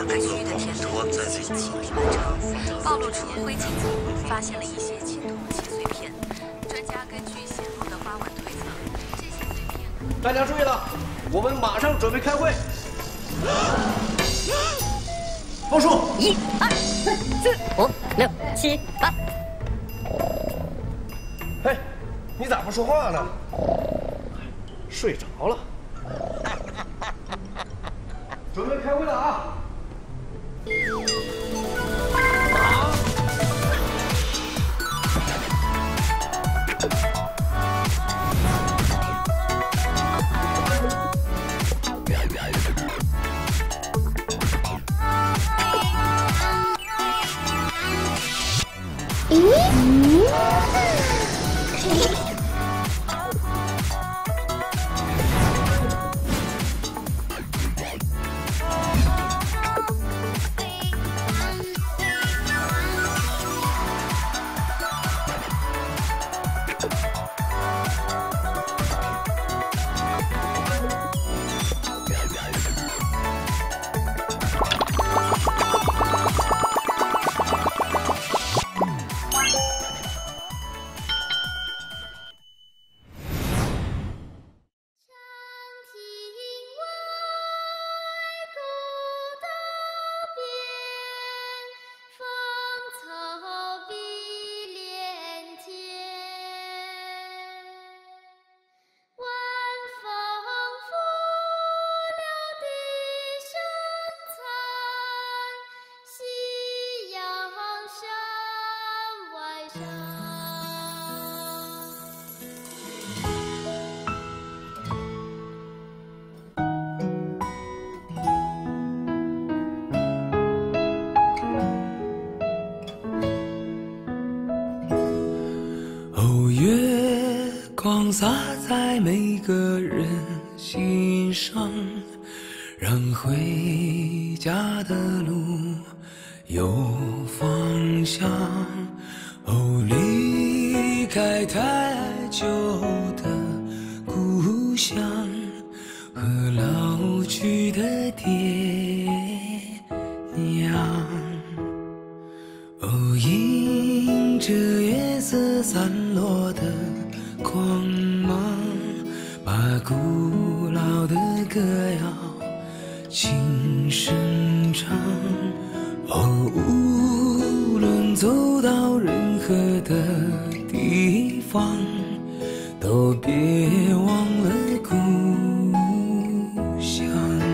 该区域的填土已经清理完成，暴露出灰烬层，发现了一些青铜器碎片。专家根据显露的花纹推测，这些碎片。 大家注意了，我们马上准备开会。报数 ，1、2、3、4、5、6、7、8。 嘿，你咋不说话呢？睡着了。准备开会了啊！ 光洒在每个人心上，让回家的路有方向。哦，离开太久的故乡和老去的爹娘。哦，迎着月色散落的光芒，把古老的歌谣轻声唱。哦，无论走到任何的地方，都别忘了故乡。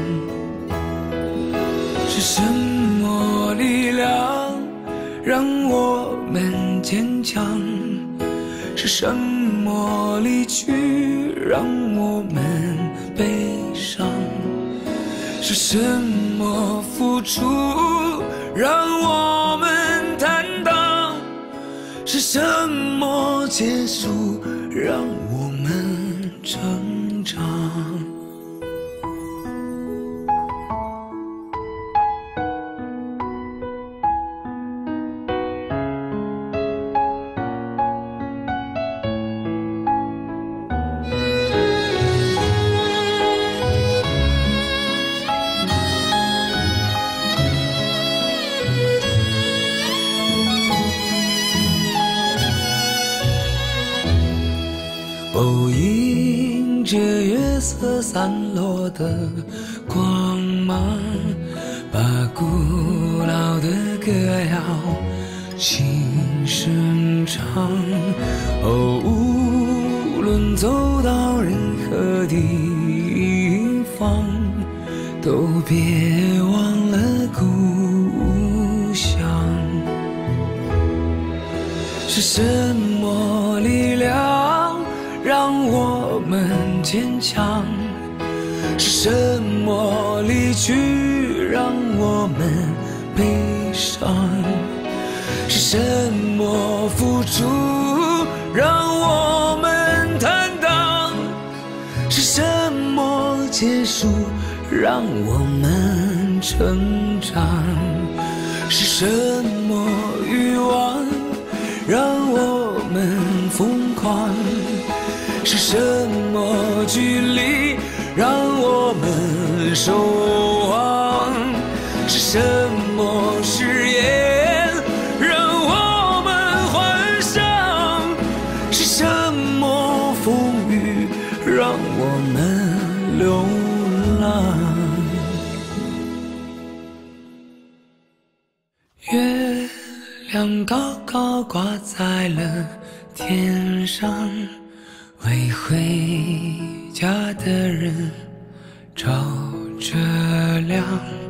是什么力量让我们坚强？是什么离去让我们悲伤？是什么付出让我们坦荡？是什么结束让我们成长？哦，迎着月色散落的光芒，把古老的歌谣轻声唱。哦，无论走到任何地方，都别忘了故乡。是什么力量让我们坚强？是什么离去让我们悲伤？是什么付出让我们坦荡？是什么结束让我们成长？是什么欲望让我们疯狂？是什么距离让我们守望？是什么誓言让我们幻想？是什么风雨让我们流浪？月亮高高挂在了天上，为回家的人照着亮。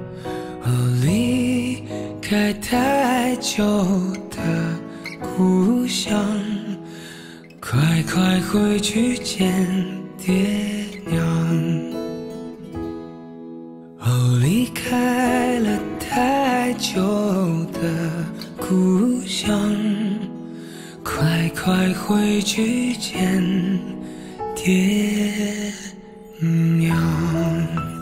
离开太久的故乡，快快回去见爹娘。离开了太久的故乡，快快回去见爹娘。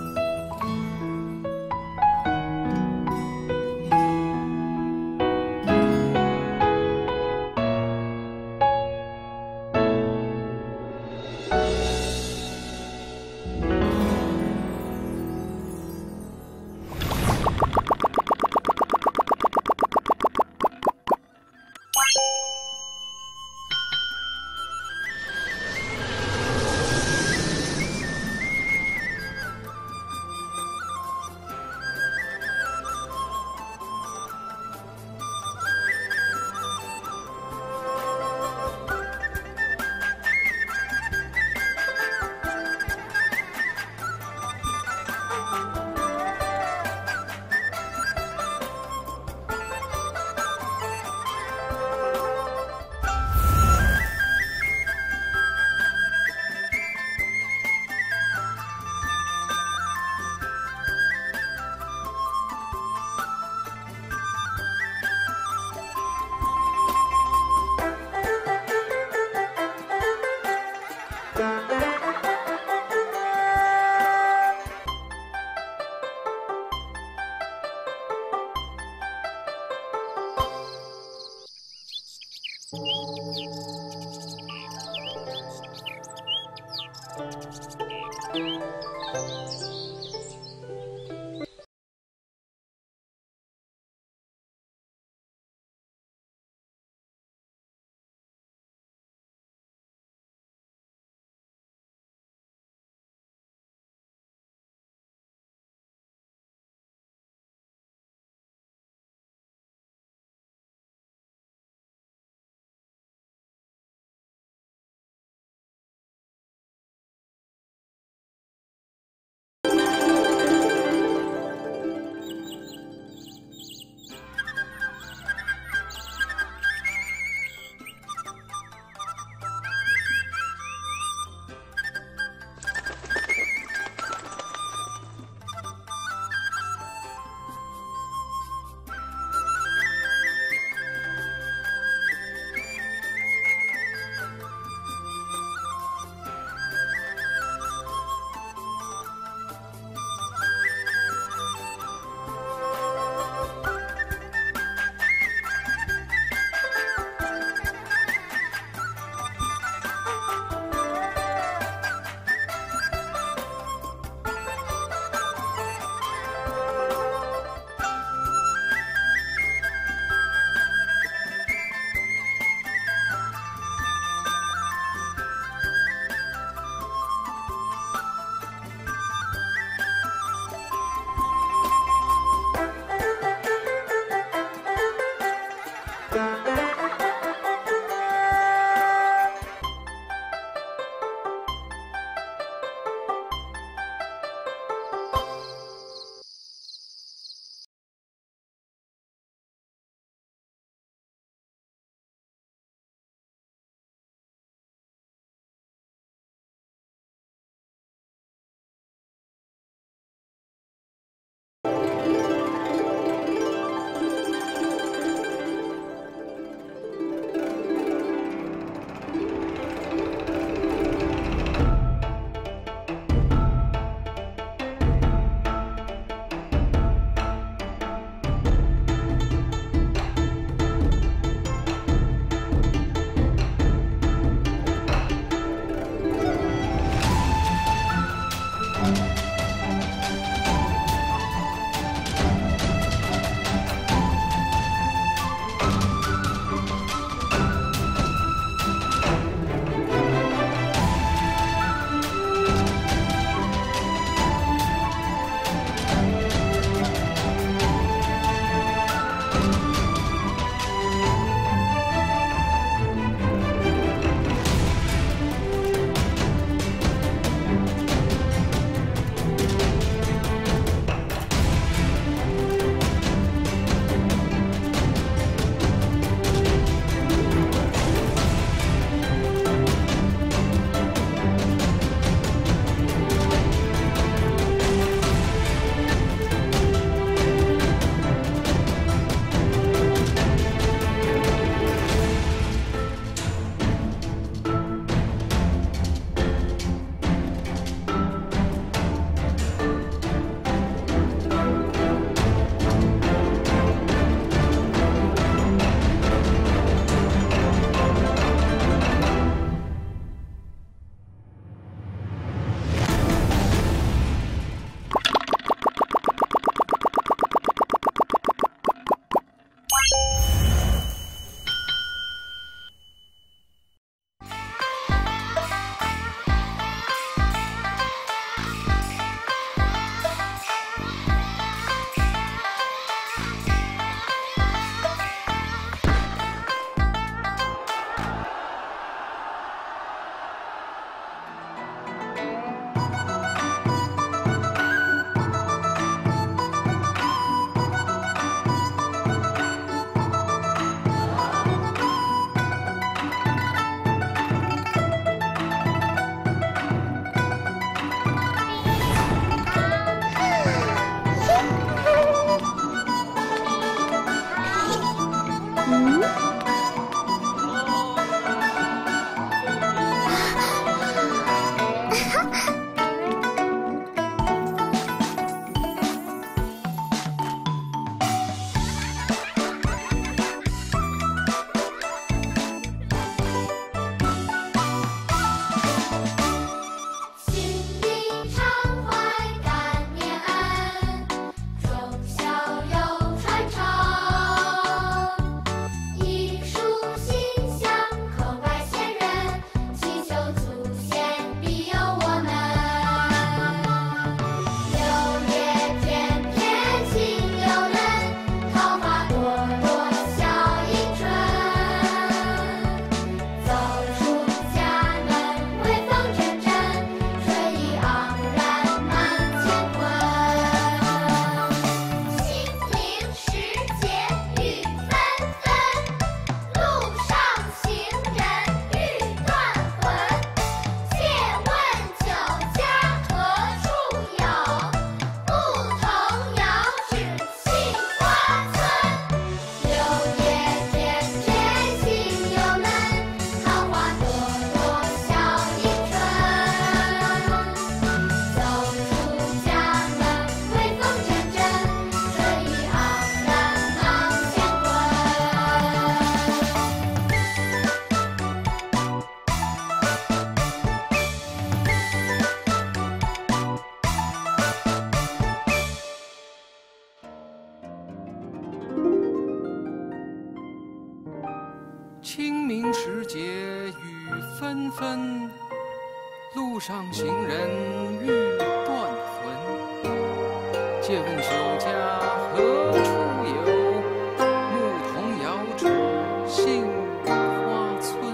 清明时节雨纷纷，路上行人欲断魂。借问酒家何处有？牧童遥指杏花村。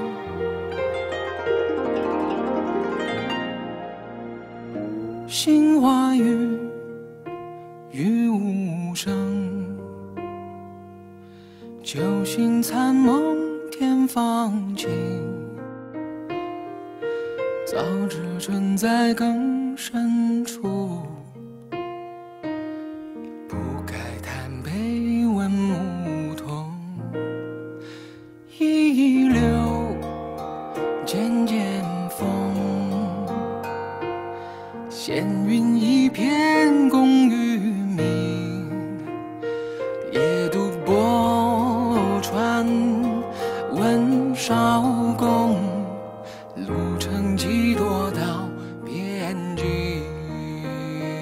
杏花雨，雨无声。酒醒残梦天放晴。早知春在更深处，不该贪杯问牧童。一柳渐渐风，闲云一片共渔民。夜渡泊船问韶公，路程几多到边境？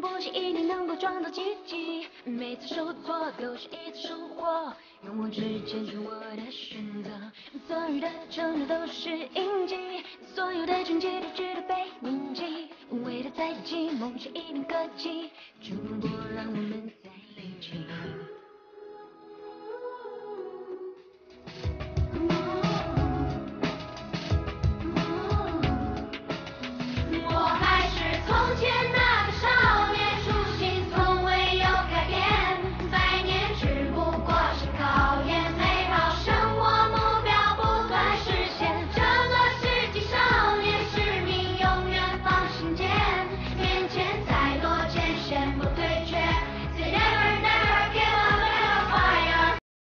不是一定能够创造奇迹，每次受挫都是一次收获，用我之坚持我的选择，所有的成长都是印记，所有的成绩都值得被铭记，为了在一起，梦想一定可及，冲过让我们在一起。我还是从前那个少年，初心从未有改变，百年只不过是考验，美好生活目标不断实现，这个世纪少年使命永远放心间，面前再多艰险不退却 Say never never give up never fire。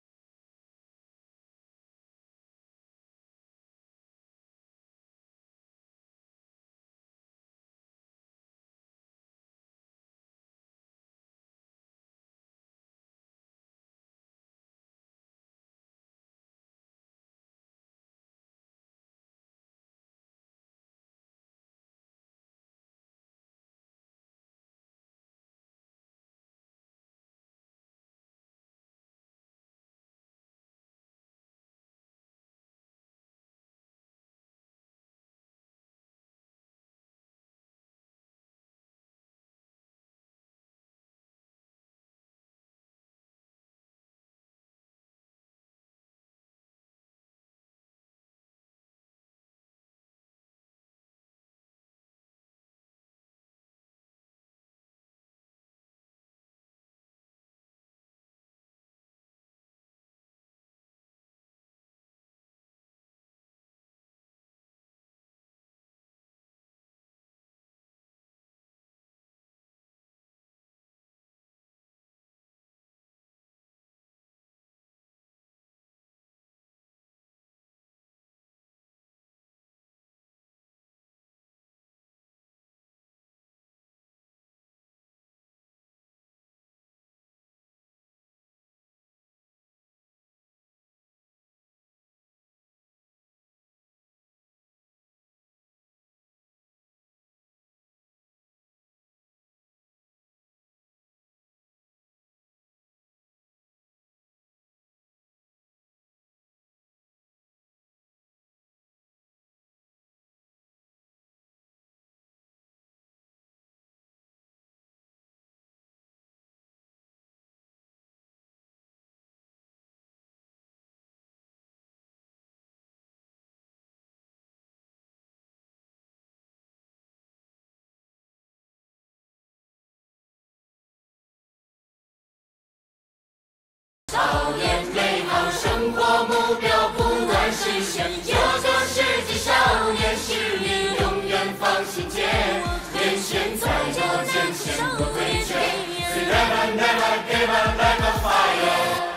少年美好生活目标不断实现，这个世纪少年使命永远放心间，面前再多艰险不退却 Never never give up like a fire。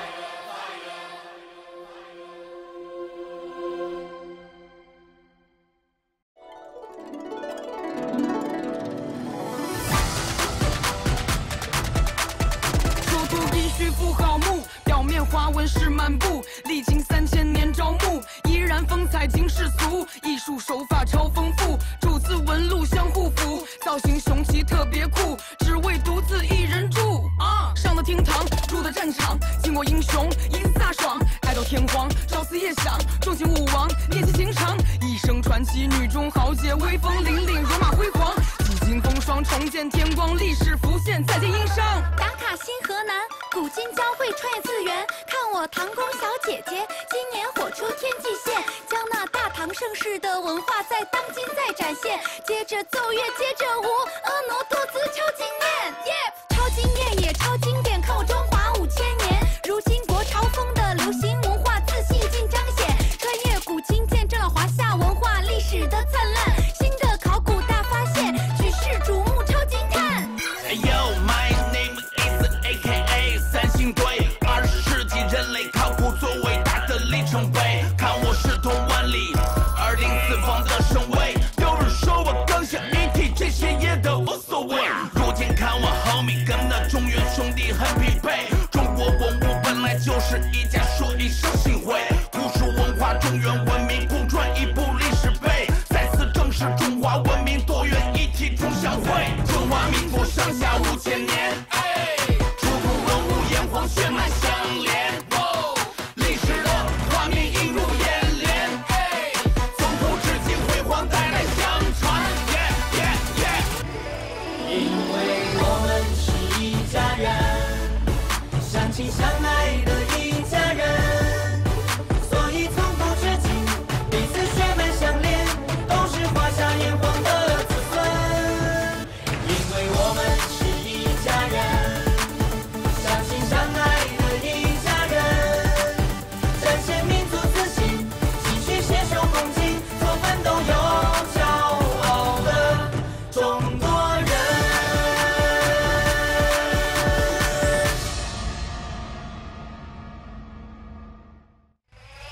花纹是漫步，历经3000年朝暮，依然风采尽世俗，艺术手法超丰富，主次纹路相互辅，造型雄奇特别酷，只为独自一人住。上了厅堂，入的战场，经过英雄一次飒爽，爱到天荒，朝思夜想，重情武王，念其情长，一生传奇，女中豪杰，威风凛凛，戎马辉煌，几经风霜，重见天光，历史浮现，再见殷商。 打卡新河南，古今交汇，穿越次元，看我唐宫小姐姐，今年火出天际线，将那大唐盛世的文化在当今再展现，接着奏乐，接着舞，婀娜多姿，超惊艳，超惊艳也超经典，看我中华5000年，如今国潮风的流行文化，自信尽彰显，穿越古今，见证了华夏文化历史的灿烂，新的考古大发现，举世瞩目，超惊叹。 Yo, my name is AKA 三星堆，20世纪人类考古最伟大的里程碑，看我势通万里，204方的身位，有人说我更像 ET， 这些也都无所谓。如今看我 homie 跟那中原兄弟很匹配，中国文物本来就是一家说一声幸会，古书文化中原文明共传一部历史碑，再次证实中华文明多元一体同相会，中华民国上下。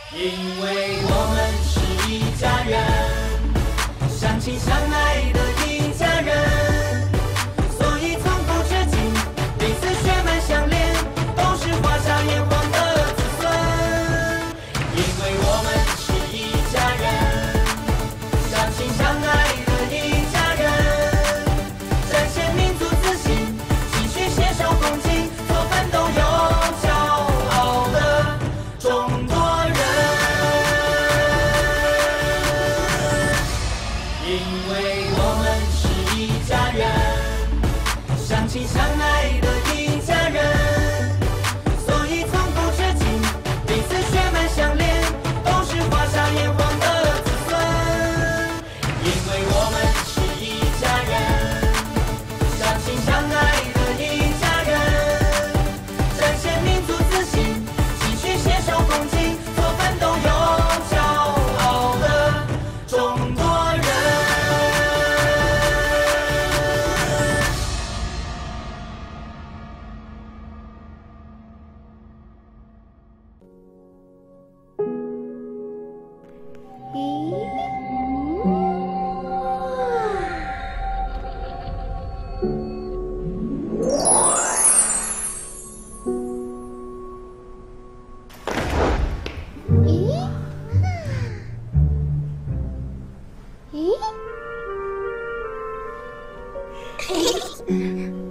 因为我们是一家人，相亲相爱的一家人，所以从古至今彼此血脉相连，都是华夏炎黄的子孙。因为我们是一家人，相亲相爱的一家人，展现民族自信，继续携手共进，做奋斗有骄傲的中国人。因为我们是一家人，相亲相爱的一家人，所以从古至今彼此血脉相连，都是华夏炎黄的子孙。因为我们是一家人，相亲相爱的一家人，展现民族自信，继续携手共进，做奋斗有骄傲的中国人。 咦？